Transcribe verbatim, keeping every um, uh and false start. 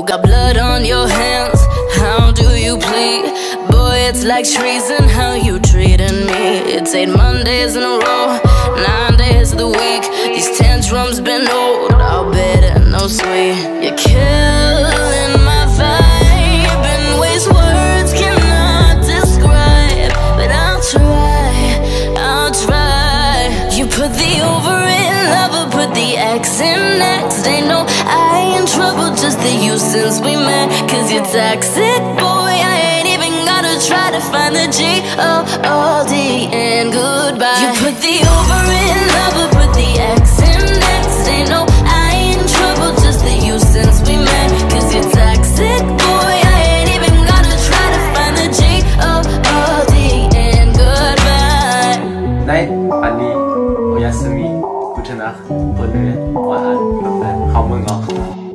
got blood on your hands, how do you plead? Boy, it's like treason how you treating me. It's eight Mondays in a row, nine days of the week. These tantrums been old, I'll bet it no sweet. You're killing my vibe in ways words cannot describe. But I'll try, I'll try. You put the over in lover, put the X in next. Ain't no I in trouble, just the you since we met. Cause you're toxic, boy, I ain't even gotta try to find the G O O D and goodbye. You put the over in lover, put the X in next. Ain't no I in trouble, just the you since we met. Cause you're toxic, boy, I ain't even gotta try to find the G O O D and goodbye. Night, Ali, Oyasumi, Gute Nacht, Bonne Nuit,晚安，拜拜，好梦哦。